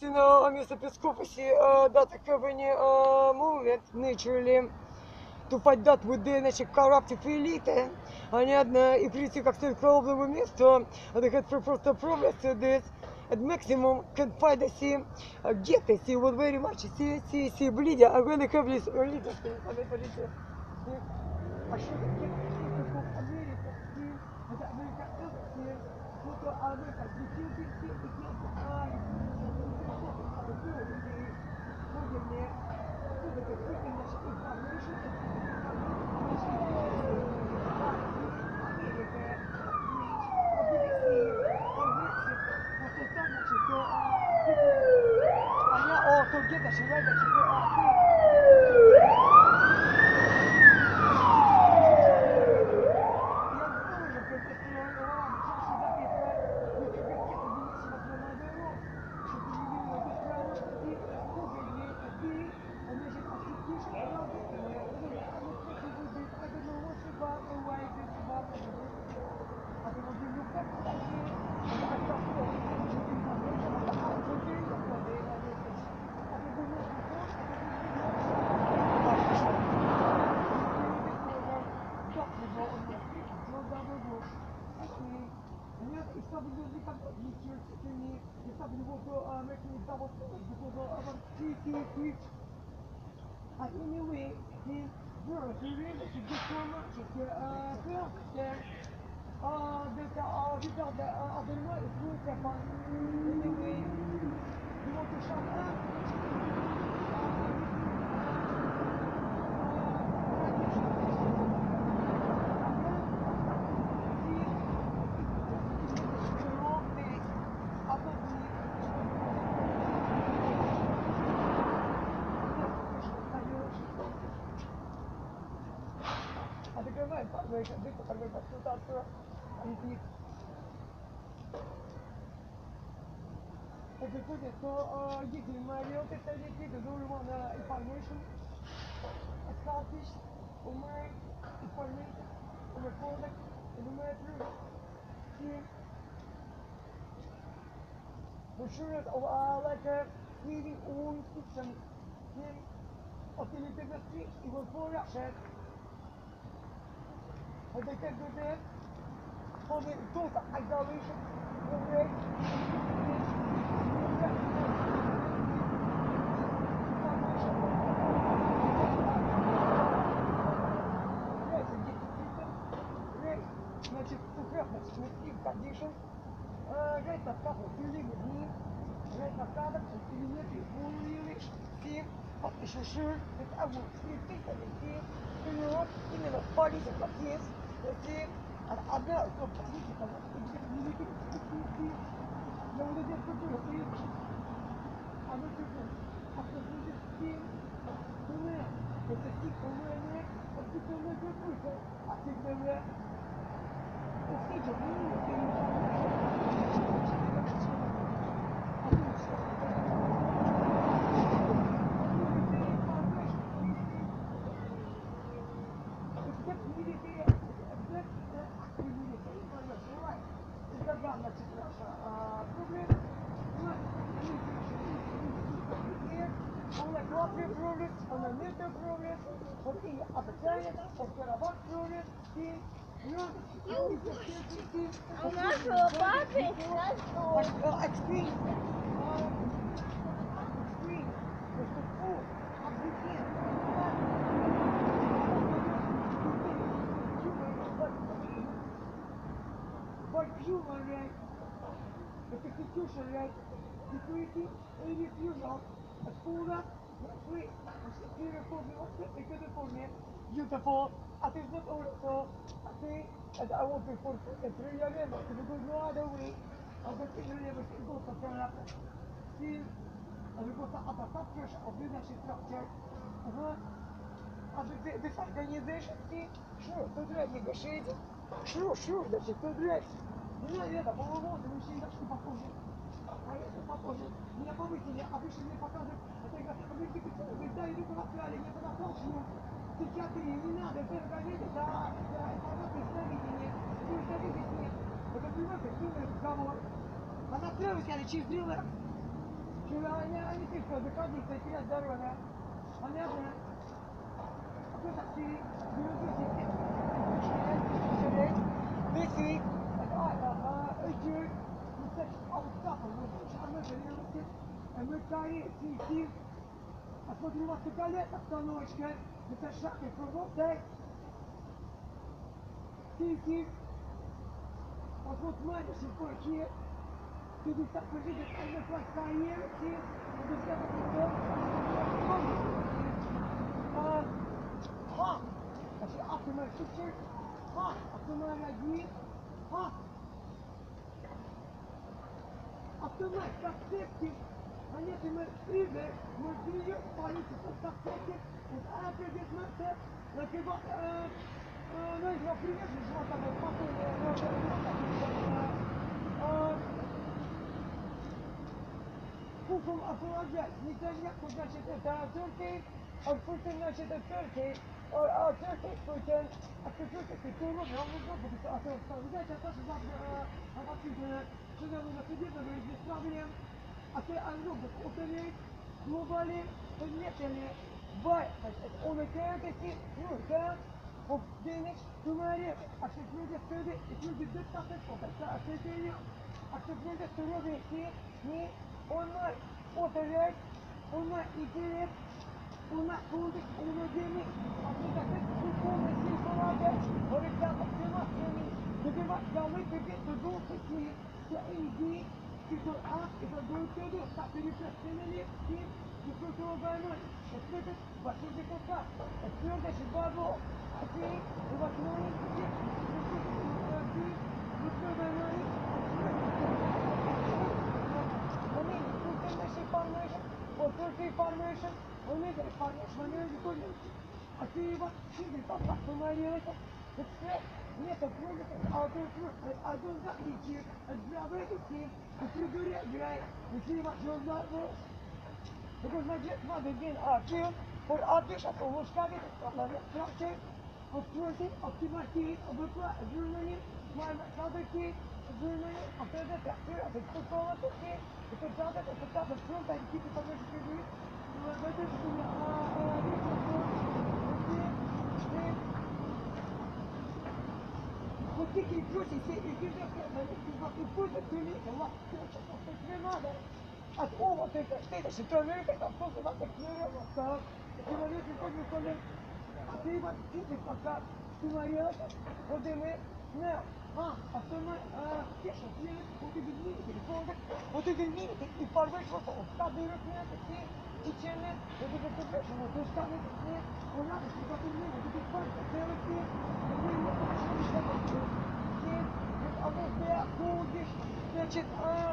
Естественно, вместо Пескопуси, that company movement naturally to fight that with the corruptive elite. Они одна и прийти как следует к новому месту. They had просто progress to this. At maximum can find the see, get the see what very much see bleed. I'm gonna have this religious thing. I should get America see, the America see, what America Anyway, his girl, he really should get so much of the there. The other night is good that one. Anyway, you want to shut up? Если Марио, это летит, то у него на information, establish, умер, information, умер product, умер through. For sure, like a leading all institution, him, of the industry, it was for Russia. And they can do that for the total isolation, значит, сухотность, conditions, жать на скафу, филингы дни, жать на скафу, филиметрии, фулили, все, еще шир, это огонь, все, именно в Париже, как есть, все, одна, кто политика, не видит, но вот эти культуры, а мы чувствуем, а кто будет все, это типа умение, а типа умение какой-то, а типа умение, У нашего папы but human rights, the constitution rights, security, and refusal, a school, free, beautiful, beautiful, I think not also, I think, and I want to put a 3 year limit, if we go no other way, I'll go to the limit, it goes to turn up, still, and we go to upper structure of leadership structure, this organization, see, sure, to drag negotiating, sure, значит, to drag. Ну, это, по-моему, мужчины почти похожи. А это похоже. Меня повысили, а выше мне показывают. Это я говорю, вы да, иду по направле, не по направлению. Психиатрии не надо, это газеты, да, информация, сновидение. Вы сновидите нет. Это прямой, прямой разговор. Она требует, я через 3 лет. Вчера они пишут, доходиться, терять здоровье. Понятно? Кто такие? This Посмотрим, у вас такая обстановочка. Это шаг и кругом, так? Тихий. Вот смотришь, и кое-какие. Ты здесь так выглядит, она плохая, и ты здесь ها عشان أعطي ما تشوفش ها أعطي ما نجيب ها أعطي ما تكتبتي هنيتي من إيدي من فيديو طريقة تكتبتي وتأكد جسمك لكن بقى نجرب في نفس الوقت كوكم أفراجات نتاجنا كنا شتى تركي أو كنا شتى تركي أو تركي كنا أكثر كتير من هم يجوا بس أكثر إذا تقصد هذا كذا شنو من كذي من الإسلاميين أكثر أنو بس أكثر globally النتني باي أنا كذا كذي نور وبدينك تمارين عشان تريد تريد تريد بدك تاخذ فوقك عشان تريد عشان تريد تروح هيك Ona operate, ona iterate, ona kurduk, ona demek. Hakikaten bu konuda silkolade, orada bakıma seni, dedi bak yalnız dedi, tuduğu kısmı, ya ilgi, tuduğu ak, itu bertudu, tak berikan seneli, tuduğu olaylar, tuduğu başlıca kata, tuduğu şibabo, aki, bakmayı, tuduğu olaylar. Formation, or Turkey formation, or maybe formation, I see what she did talk about to my relation. It's great. Yes, of course, it's out of truth. I don't got each year, and we are ready to see if you do it right. We see what you're not worth. Because my jet mother again are killed for audition for what's got it from the structure of Turkey, of Timothy, of Germany, my other kid, Germany, after that, after the football, okay. Это правда, просто какие-то помощники живут. В этом вот такие крути, все эти и пусть ты не надо. От овощей это ситуация, это просто надо клеить, так. Человек приходит ко мне, а ты вот видишь, пока ты варишь, вот мы, не. Aslında yaşasın, o da bilmeyi telefonda, o da bilmeyi bir parmak var, o da büyütmeye gitti, içerine, o da götürmüş, o da göstermek gitti, ona da bir bakımlı, o da bir parça seyretti, o da bir başka bir şey yaptı, ki, ama veya kurdiş, значит,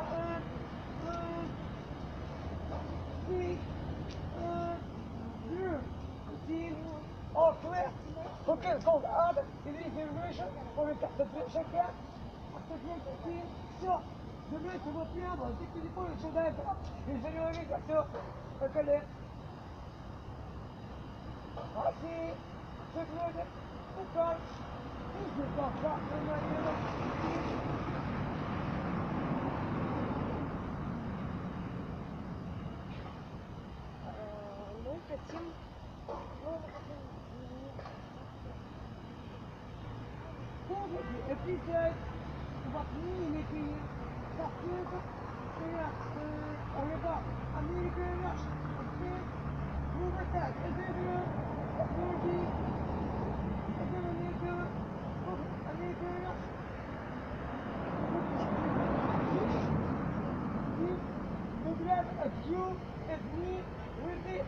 Okay, called Adam, it is the version, or it's the version cat. After drinking, все. Думаете, вот прямо, ты телефон сюда это. И заговорить, все. Поколе. Аси, что вроде, пукай. И здесь как, нормально. Мы хотим... Отвечать, вот мимики, совсем, Америка, наш, ну вот так, это Турки, это Америка, наш. Look at you, at me, with it,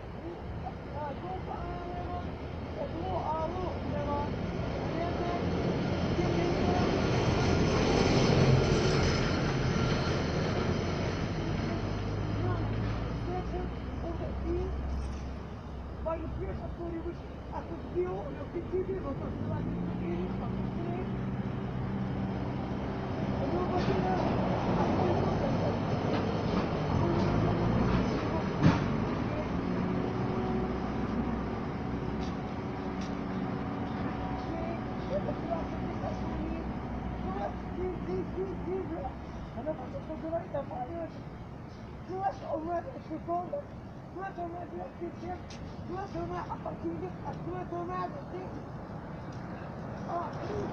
Она просто говорит, а помнишь, знаешь, он это что compte. Toi, ton aide de la question. Toi, ton aide à partir de. Toi, ton aide de. Ah,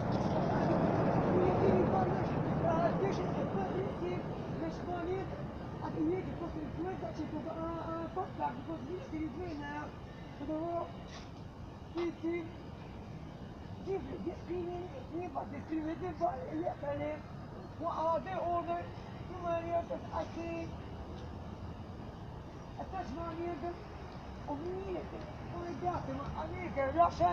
Russian.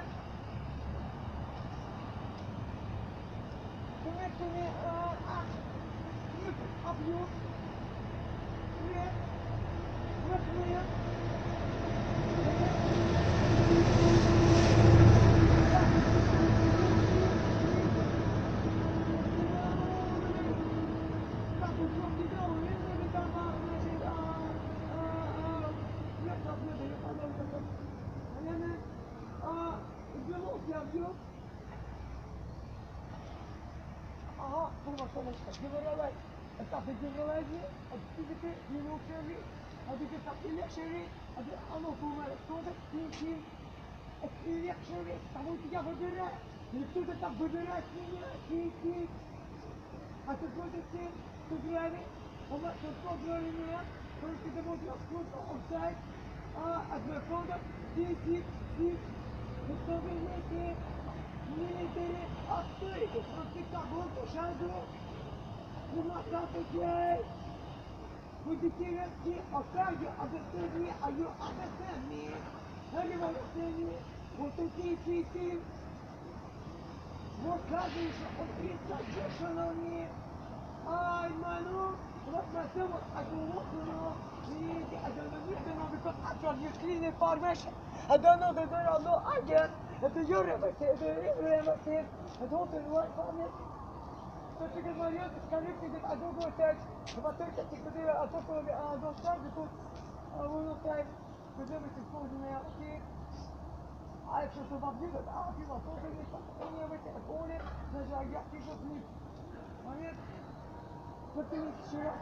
Would you see that? Okay, you understand me? Are you understand me? Have you understand me? What to see? What is traditional me? I know. What myself, I don't want to know. I don't know because actually you clean information. I don't know that there are no again. The European, I don't know what from it. So because my youth is connected, I don't know that. If I take it to the I don't know because I will not time with everything closing my outfit. I just about you that I feel like opening it, any of it, I own it, there's a got people to live on it. But then it's sure.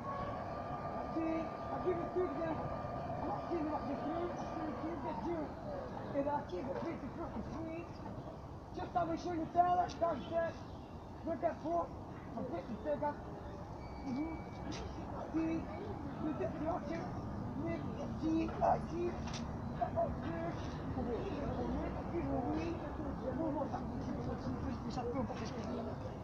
I give it to them. I'm not feeling like the food, I'm feeling the juice. And I keep it with the cookie sweet. Just to make sure you tell it, don't say. Look at four. I'm getting bigger. See, you get the option. Nick, see. Oh,